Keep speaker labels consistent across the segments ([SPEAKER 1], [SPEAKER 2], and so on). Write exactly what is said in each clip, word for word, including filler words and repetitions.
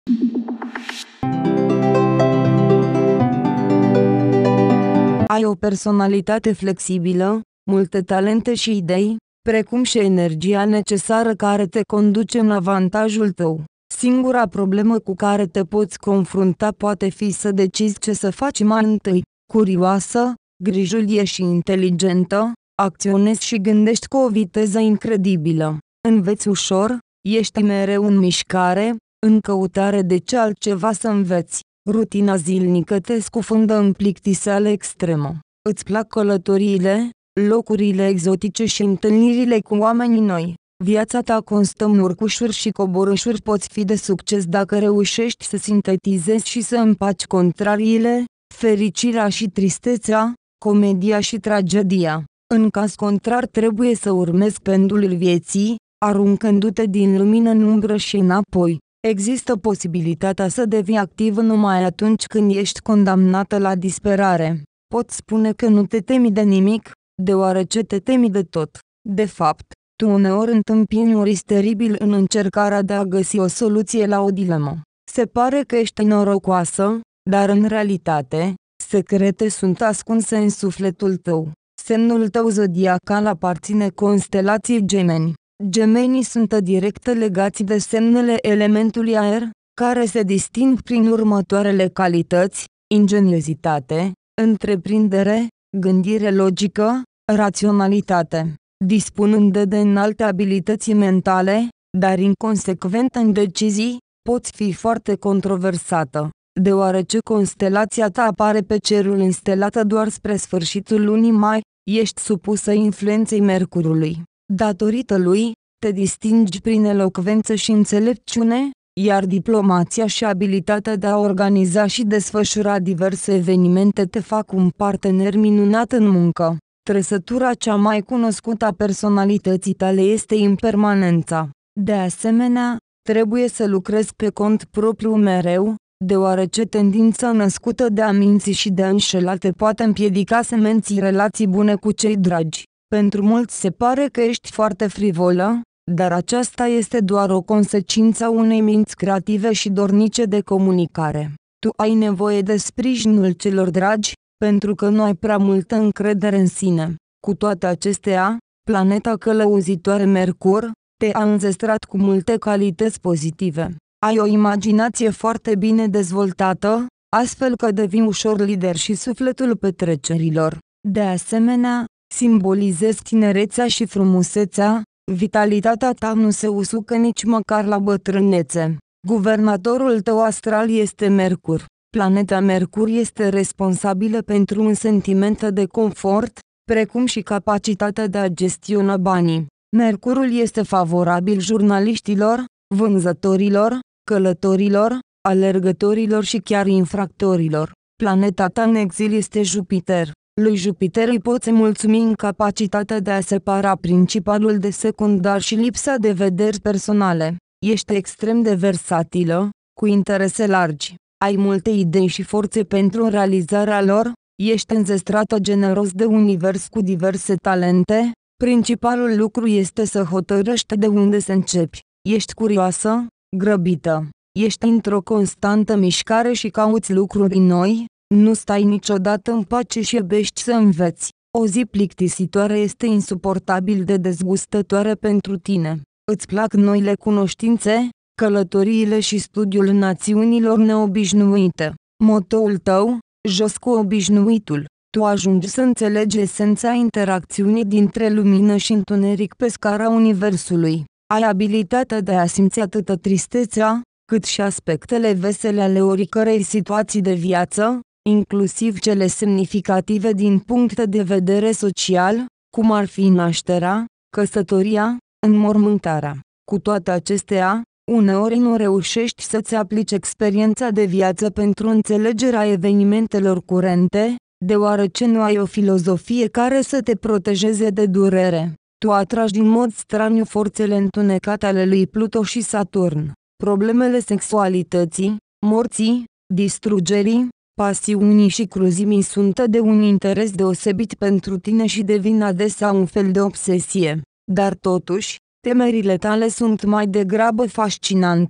[SPEAKER 1] Ai o personalitate flexibilă, multe talente și idei, precum și energia necesară care te conduce în avantajul tău. Singura problemă cu care te poți confrunta poate fi să decizi ce să faci mai întâi. Curioasă, grijulie și inteligentă, acționezi și gândești cu o viteză incredibilă. Înveți ușor, ești mereu în mișcare, în căutare de ce altceva să înveți. Rutina zilnică te scufundă în plictiseală extremă. Îți plac călătoriile, locurile exotice și întâlnirile cu oameni noi. Viața ta constă în urcușuri și coborâșuri. Poți fi de succes dacă reușești să sintetizezi și să împaci contrariile, fericirea și tristețea, comedia și tragedia. În caz contrar trebuie să urmezi pendulul vieții, aruncându-te din lumină în umbră și înapoi. Există posibilitatea să devii activ numai atunci când ești condamnată la disperare. Poți spune că nu te temi de nimic, deoarece te temi de tot. De fapt, tu uneori întâmpini un risc teribil în încercarea de a găsi o soluție la o dilemă. Se pare că ești norocoasă, dar în realitate, secrete sunt ascunse în sufletul tău. Semnul tău zodiacal aparține constelației Gemeni. Gemenii sunt direct legați de semnele elementului aer, care se disting prin următoarele calități: ingeniozitate, întreprindere, gândire logică, raționalitate. Dispunând de înalte abilități mentale, dar inconsecventă în decizii, poți fi foarte controversată, deoarece constelația ta apare pe cerul înstelată doar spre sfârșitul lunii mai, ești supusă influenței Mercurului. Datorită lui, te distingi prin elocvență și înțelepciune, iar diplomația și abilitatea de a organiza și desfășura diverse evenimente te fac un partener minunat în muncă. Trăsătura cea mai cunoscută a personalității tale este impermanența. De asemenea, trebuie să lucrezi pe cont propriu mereu, deoarece tendința născută de a minți și de a înșela te poate împiedica să menții relații bune cu cei dragi. Pentru mulți se pare că ești foarte frivolă, dar aceasta este doar o consecință a unei minți creative și dornice de comunicare. Tu ai nevoie de sprijinul celor dragi, pentru că nu ai prea multă încredere în sine. Cu toate acestea, planeta călăuzitoare Mercur te-a înzestrat cu multe calități pozitive. Ai o imaginație foarte bine dezvoltată, astfel că devii ușor lider și sufletul petrecerilor. De asemenea, simbolizezi tinerețea și frumusețea, vitalitatea ta nu se usucă nici măcar la bătrânețe. Guvernatorul tău astral este Mercur. Planeta Mercur este responsabilă pentru un sentiment de confort, precum și capacitatea de a gestiona banii. Mercurul este favorabil jurnaliștilor, vânzătorilor, călătorilor, alergătorilor și chiar infractorilor. Planeta ta în exil este Jupiter. Lui Jupiter îi poți mulțumi în capacitatea de a separa principalul de secundar și lipsa de vederi personale. Ești extrem de versatilă, cu interese largi. Ai multe idei și forțe pentru realizarea lor, ești înzestrată generos de univers cu diverse talente, principalul lucru este să hotărăști de unde să începi. Ești curioasă, grăbită, ești într-o constantă mișcare și cauți lucruri noi, nu stai niciodată în pace și iubești să înveți. O zi plictisitoare este insuportabil de dezgustătoare pentru tine. Îți plac noile cunoștințe, călătoriile și studiul națiunilor neobișnuite. Motoul tău, jos cu obișnuitul. Tu ajungi să înțelegi esența interacțiunii dintre lumină și întuneric pe scara universului. Ai abilitatea de a simți atât tristețea, cât și aspectele vesele ale oricărei situații de viață, inclusiv cele semnificative din punct de vedere social, cum ar fi nașterea, căsătoria, înmormântarea. Cu toate acestea, uneori nu reușești să-ți aplici experiența de viață pentru înțelegerea evenimentelor curente, deoarece nu ai o filozofie care să te protejeze de durere. Tu atragi din mod straniu forțele întunecate ale lui Pluto și Saturn. Problemele sexualității, morții, distrugerii, pasiunii și cruzimii sunt de un interes deosebit pentru tine și devin adesea un fel de obsesie. Dar totuși, temerile tale sunt mai degrabă fascinante,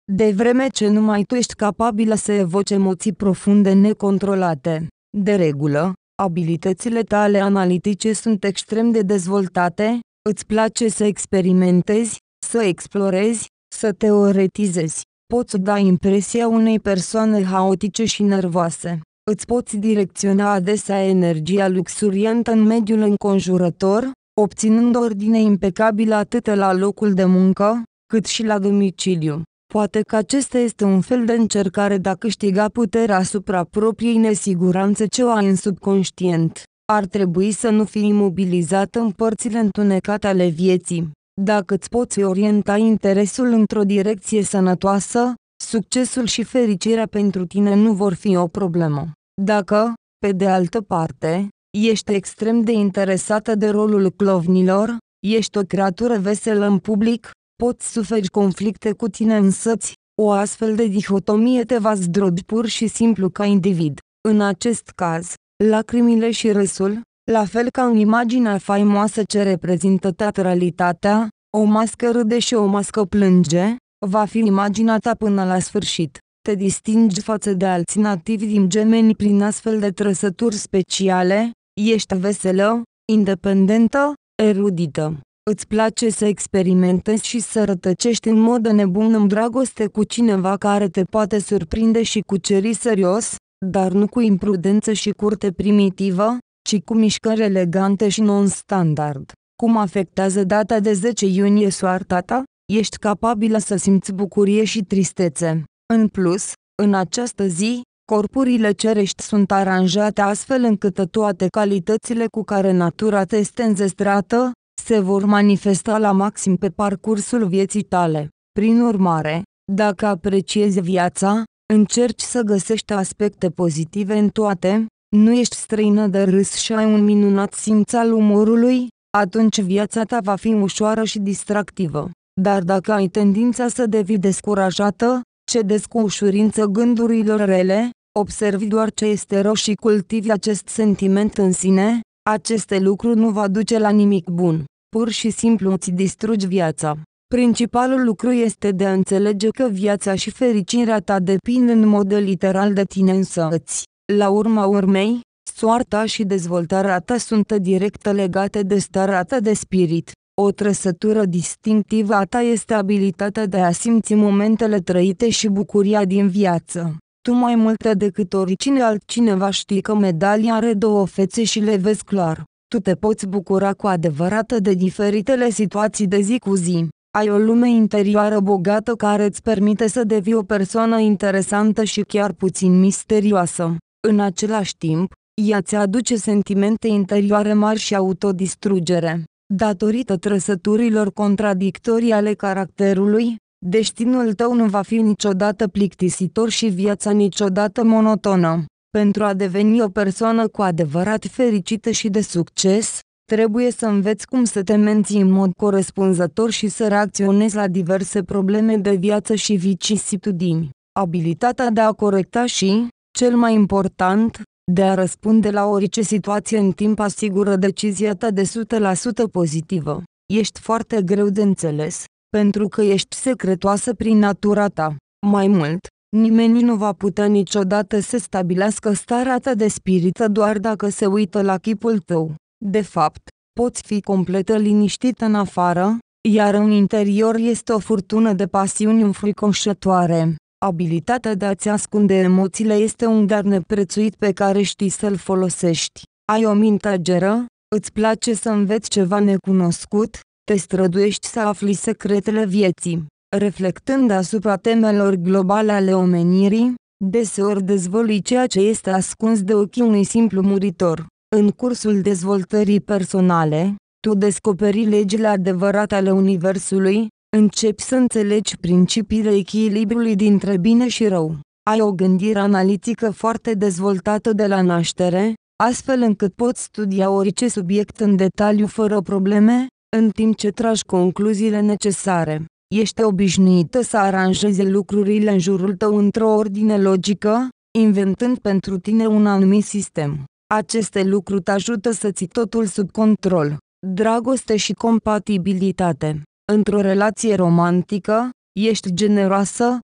[SPEAKER 1] de vreme ce numai tu ești capabilă să evoci emoții profunde necontrolate. De regulă, abilitățile tale analitice sunt extrem de dezvoltate, îți place să experimentezi, să explorezi, să teoretizezi. Poți da impresia unei persoane haotice și nervoase. Îți poți direcționa adesea energia luxuriantă în mediul înconjurător, obținând ordine impecabilă atât la locul de muncă, cât și la domiciliu. Poate că acesta este un fel de încercare de a câștiga puterea asupra propriei nesiguranțe ce o ai în subconștient. Ar trebui să nu fii imobilizat în părțile întunecate ale vieții. Dacă îți poți orienta interesul într-o direcție sănătoasă, succesul și fericirea pentru tine nu vor fi o problemă. Dacă, pe de altă parte, ești extrem de interesată de rolul clovnilor, ești o creatură veselă în public, poți suferi conflicte cu tine însăți, o astfel de dihotomie te va zdrobi pur și simplu ca individ. În acest caz, lacrimile și râsul, la fel ca în imaginea faimoasă ce reprezintă teatralitatea, o mască râde și o mască plânge, va fi imaginea ta până la sfârșit. Te distingi față de alții nativi din Gemeni prin astfel de trăsături speciale, ești veselă, independentă, erudită. Îți place să experimentezi și să rătăcești în mod nebun în dragoste cu cineva care te poate surprinde și cuceri serios, dar nu cu imprudență și curte primitivă, ci cu mișcări elegante și non-standard. Cum afectează data de zece iunie soarta ta? Ești capabilă să simți bucurie și tristețe. În plus, în această zi, corpurile cerești sunt aranjate astfel încât toate calitățile cu care natura te este înzestrată, se vor manifesta la maxim pe parcursul vieții tale. Prin urmare, dacă apreciezi viața, încerci să găsești aspecte pozitive în toate, nu ești străină de râs și ai un minunat simț al umorului, atunci viața ta va fi ușoară și distractivă. Dar dacă ai tendința să devii descurajată, cedezi cu ușurință gândurilor rele, observi doar ce este rău și cultivi acest sentiment în sine, aceste lucruri nu va duce la nimic bun. Pur și simplu îți distrugi viața. Principalul lucru este de a înțelege că viața și fericirea ta depind în mod literal de tine însăți. La urma urmei, soarta și dezvoltarea ta sunt direct legate de starea ta de spirit. O trăsătură distinctivă a ta este abilitatea de a simți momentele trăite și bucuria din viață. Tu mai mult decât oricine altcineva știi că medalia are două fețe și le vezi clar. Tu te poți bucura cu adevărat de diferitele situații de zi cu zi. Ai o lume interioară bogată care îți permite să devii o persoană interesantă și chiar puțin misterioasă. În același timp, ea ți aduce sentimente interioare mari și autodistrugere. Datorită trăsăturilor contradictorii ale caracterului, destinul tău nu va fi niciodată plictisitor și viața niciodată monotonă. Pentru a deveni o persoană cu adevărat fericită și de succes, trebuie să înveți cum să te menții în mod corespunzător și să reacționezi la diverse probleme de viață și vicisitudini. Abilitatea de a corecta și, cel mai important, de a răspunde la orice situație în timp asigură decizia ta de o sută la sută pozitivă. Ești foarte greu de înțeles, pentru că ești secretoasă prin natura ta. Mai mult, nimeni nu va putea niciodată să stabilească starea ta de spirit doar dacă se uită la chipul tău. De fapt, poți fi complet liniștit în afară, iar în interior este o furtună de pasiuni înfricoșătoare. Abilitatea de a-ți ascunde emoțiile este un dar neprețuit pe care știi să-l folosești. Ai o minte ageră, îți place să înveți ceva necunoscut, te străduiești să afli secretele vieții. Reflectând asupra temelor globale ale omenirii, deseori dezvălui ceea ce este ascuns de ochii unui simplu muritor. În cursul dezvoltării personale, tu descoperi legile adevărate ale universului, începi să înțelegi principiile echilibrului dintre bine și rău. Ai o gândire analitică foarte dezvoltată de la naștere, astfel încât poți studia orice subiect în detaliu fără probleme, în timp ce tragi concluziile necesare. Ești obișnuită să aranjezi lucrurile în jurul tău într-o ordine logică, inventând pentru tine un anumit sistem. Aceste lucruri te ajută să ții totul sub control. Dragoste și compatibilitate. Într-o relație romantică, ești generoasă,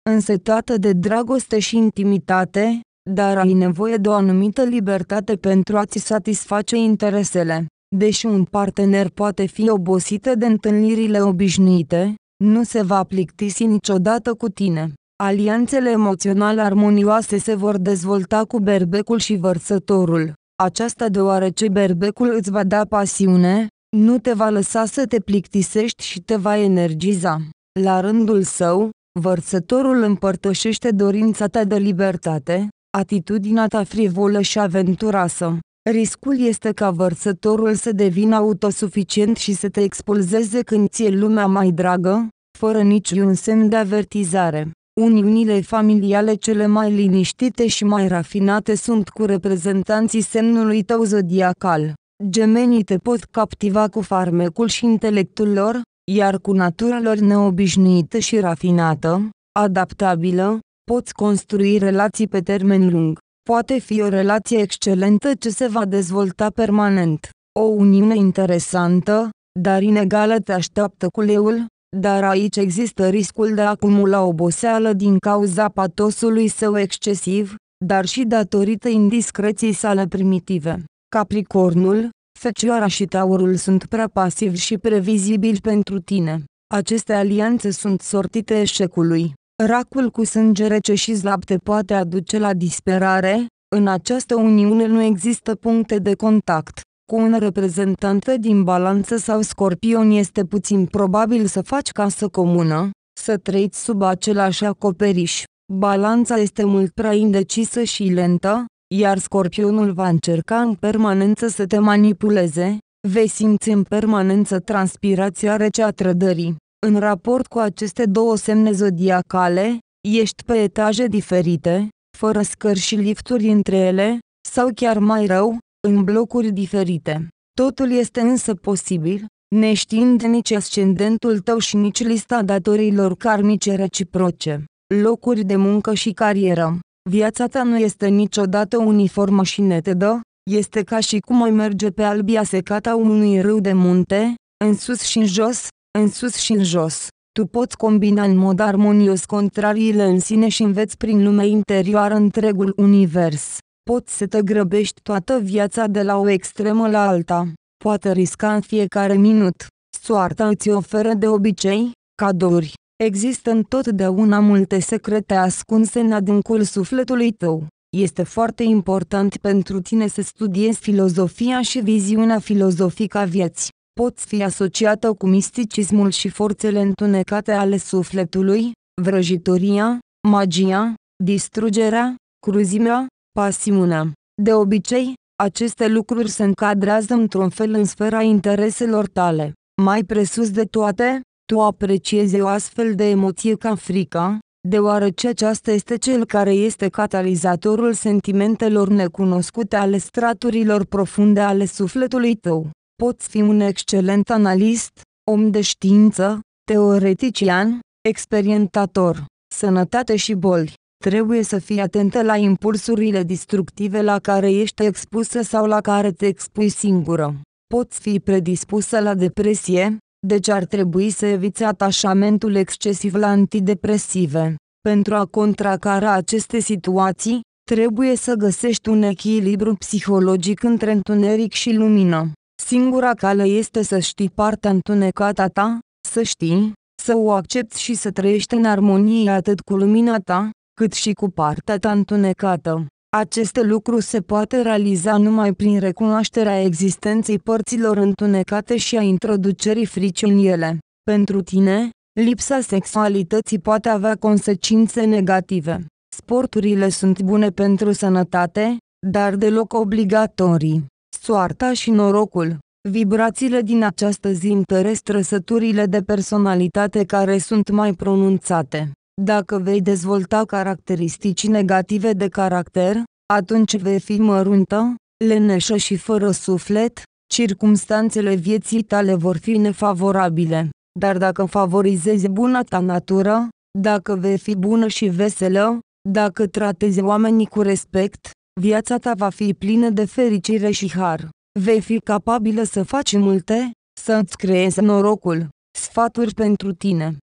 [SPEAKER 1] însetată de dragoste și intimitate, dar ai nevoie de o anumită libertate pentru a-ți satisface interesele. Deși un partener poate fi obosit de întâlnirile obișnuite, nu se va plictisi niciodată cu tine. Alianțele emoționale armonioase se vor dezvolta cu berbecul și vărsătorul. Aceasta deoarece berbecul îți va da pasiune, nu te va lăsa să te plictisești și te va energiza. La rândul său, vărsătorul împărtășește dorința ta de libertate, atitudinea ta frivolă și aventuroasă. Riscul este ca vărsătorul să devină autosuficient și să te expulzeze când ți-e lumea mai dragă, fără niciun semn de avertizare. Uniunile familiale cele mai liniștite și mai rafinate sunt cu reprezentanții semnului tău zodiacal. Gemenii te pot captiva cu farmecul și intelectul lor, iar cu natura lor neobișnuită și rafinată, adaptabilă, poți construi relații pe termen lung. Poate fi o relație excelentă ce se va dezvolta permanent. O uniune interesantă, dar inegală te așteaptă cu leul, dar aici există riscul de a acumula oboseală din cauza patosului său excesiv, dar și datorită indiscreției sale primitive. Capricornul, Fecioara și Taurul sunt prea pasivi și previzibili pentru tine. Aceste alianțe sunt sortite eșecului. Racul cu sânge rece și slab te poate aduce la disperare. În această uniune nu există puncte de contact. Cu un reprezentant din Balanță sau Scorpion este puțin probabil să faci casă comună, să trăiți sub același acoperiș. Balanța este mult prea indecisă și lentă, iar Scorpionul va încerca în permanență să te manipuleze. Vei simți în permanență transpirația rece a trădării. În raport cu aceste două semne zodiacale, ești pe etaje diferite, fără scări și lifturi între ele, sau chiar mai rău, în blocuri diferite. Totul este însă posibil, neștiind nici ascendentul tău și nici lista datoriilor karmice reciproce. Locuri de muncă și carieră. Viața ta nu este niciodată uniformă și netedă, este ca și cum ai merge pe albia secată a unui râu de munte, în sus și în jos, în sus și în jos. Tu poți combina în mod armonios contrariile în sine și înveți prin lumea interioară întregul univers. Poți să te grăbești toată viața de la o extremă la alta. Poate risca în fiecare minut. Soarta îți oferă de obicei cadouri. Există întotdeauna multe secrete ascunse în adâncul sufletului tău. Este foarte important pentru tine să studiezi filozofia și viziunea filozofică a vieții. Poți fi asociată cu misticismul și forțele întunecate ale sufletului, vrăjitoria, magia, distrugerea, cruzimea, pasiunea. De obicei, aceste lucruri se încadrează într-un fel în sfera intereselor tale. Mai presus de toate, tu apreciezi o astfel de emoție ca frica, deoarece aceasta este cel care este catalizatorul sentimentelor necunoscute ale straturilor profunde ale sufletului tău. Poți fi un excelent analist, om de știință, teoretician, experimentator. Sănătate și boli. Trebuie să fii atentă la impulsurile destructive la care ești expusă sau la care te expui singură. Poți fi predispusă la depresie, deci ar trebui să eviți atașamentul excesiv la antidepresive. Pentru a contracara aceste situații, trebuie să găsești un echilibru psihologic între întuneric și lumină. Singura cale este să știi partea întunecată a ta, să știi, să o accepti și să trăiești în armonie atât cu lumina ta, cât și cu partea ta întunecată. Acest lucru se poate realiza numai prin recunoașterea existenței părților întunecate și a introducerii fricii în ele. Pentru tine, lipsa sexualității poate avea consecințe negative. Sporturile sunt bune pentru sănătate, dar deloc obligatorii. Soarta și norocul. Vibrațiile din această zi întăresc trăsăturile de personalitate care sunt mai pronunțate. Dacă vei dezvolta caracteristici negative de caracter, atunci vei fi măruntă, leneșă și fără suflet, circumstanțele vieții tale vor fi nefavorabile. Dar dacă favorizezi buna ta natură, dacă vei fi bună și veselă, dacă tratezi oamenii cu respect, viața ta va fi plină de fericire și har. Vei fi capabilă să faci multe, să îți creezi norocul. Sfaturi pentru tine.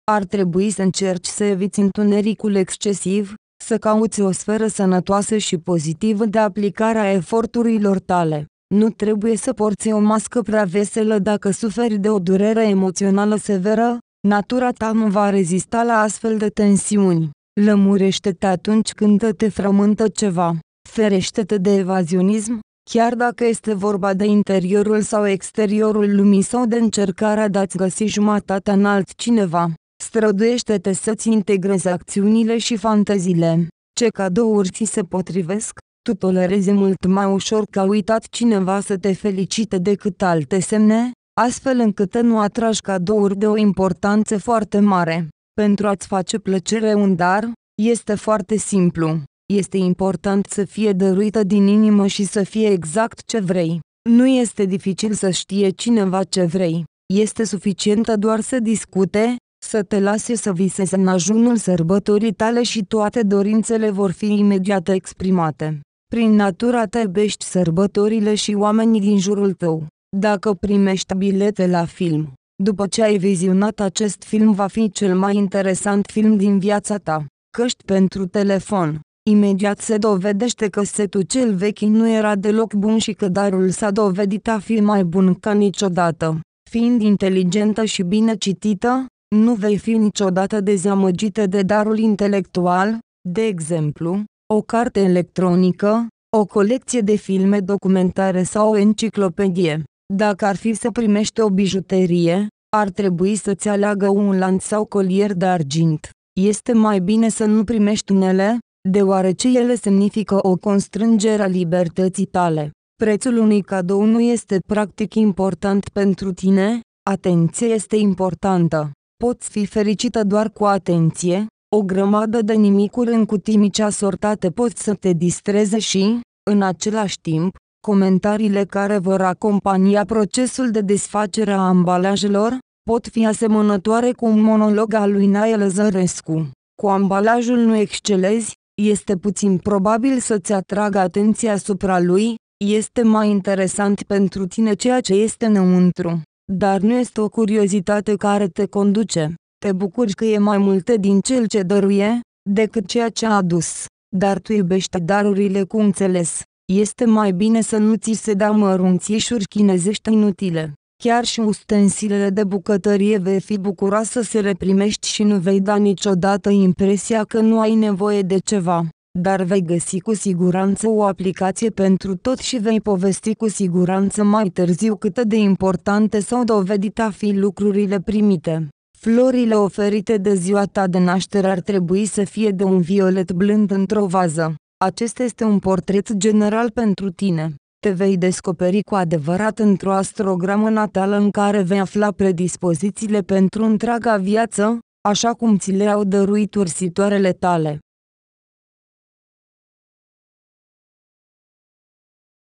[SPEAKER 1] Ar trebui să încerci să eviți întunericul excesiv, să cauți o sferă sănătoasă și pozitivă de aplicare a eforturilor tale. Nu trebuie să porți o mască prea veselă dacă suferi de o durere emoțională severă, natura ta nu va rezista la astfel de tensiuni. Lămurește-te atunci când te frământă ceva. Ferește-te de evazionism, chiar dacă este vorba de interiorul sau exteriorul lumii sau de încercarea de a-ți găsi jumătatea în altcineva. Străduiește-te să-ți integrezi acțiunile și fanteziile. Ce cadouri ți se potrivesc? Tu tolerezi mult mai ușor ca uitat cineva să te felicite decât alte semne, astfel încât nu atragi cadouri de o importanță foarte mare. Pentru a-ți face plăcere un dar, este foarte simplu. Este important să fie dăruită din inimă și să fie exact ce vrei. Nu este dificil să știe cineva ce vrei. Este suficientă doar să discute, să te lase să visezi în ajunul sărbătorii tale și toate dorințele vor fi imediat exprimate. Prin natura ta iubești sărbătorile și oamenii din jurul tău. Dacă primești bilete la film, după ce ai vizionat acest film va fi cel mai interesant film din viața ta. Căști pentru telefon. Imediat se dovedește că setul cel vechi nu era deloc bun și că darul s-a dovedit a fi mai bun ca niciodată. Fiind inteligentă și bine citită, nu vei fi niciodată dezamăgită de darul intelectual, de exemplu, o carte electronică, o colecție de filme documentare sau o enciclopedie. Dacă ar fi să primești o bijuterie, ar trebui să-ți aleagă un lanț sau colier de argint. Este mai bine să nu primești unele, deoarece ele semnifică o constrângere a libertății tale. Prețul unui cadou nu este practic important pentru tine, atenția este importantă. Poți fi fericită doar cu atenție, o grămadă de nimicuri în cutii mici asortate pot să te distreze și, în același timp, comentariile care vor acompania procesul de desfacere a ambalajelor, pot fi asemănătoare cu un monolog al lui Nae Lăzărescu. Cu ambalajul nu excelezi, este puțin probabil să-ți atragă atenția asupra lui, este mai interesant pentru tine ceea ce este înăuntru. Dar nu este o curiozitate care te conduce. Te bucuri că e mai multe din cel ce dăruie, decât ceea ce a adus. Dar tu iubești darurile cu înțeles. Este mai bine să nu ți se dea mărunțișuri chinezești inutile. Chiar și ustensilele de bucătărie vei fi bucuroasă să le primești și nu vei da niciodată impresia că nu ai nevoie de ceva. Dar vei găsi cu siguranță o aplicație pentru tot și vei povesti cu siguranță mai târziu cât de importante s-au dovedit a fi lucrurile primite. Florile oferite de ziua ta de naștere ar trebui să fie de un violet blând într-o vază. Acesta este un portret general pentru tine. Te vei descoperi cu adevărat într-o astrogramă natală în care vei afla predispozițiile pentru întreaga viață, așa cum ți le-au dăruit ursitoarele tale.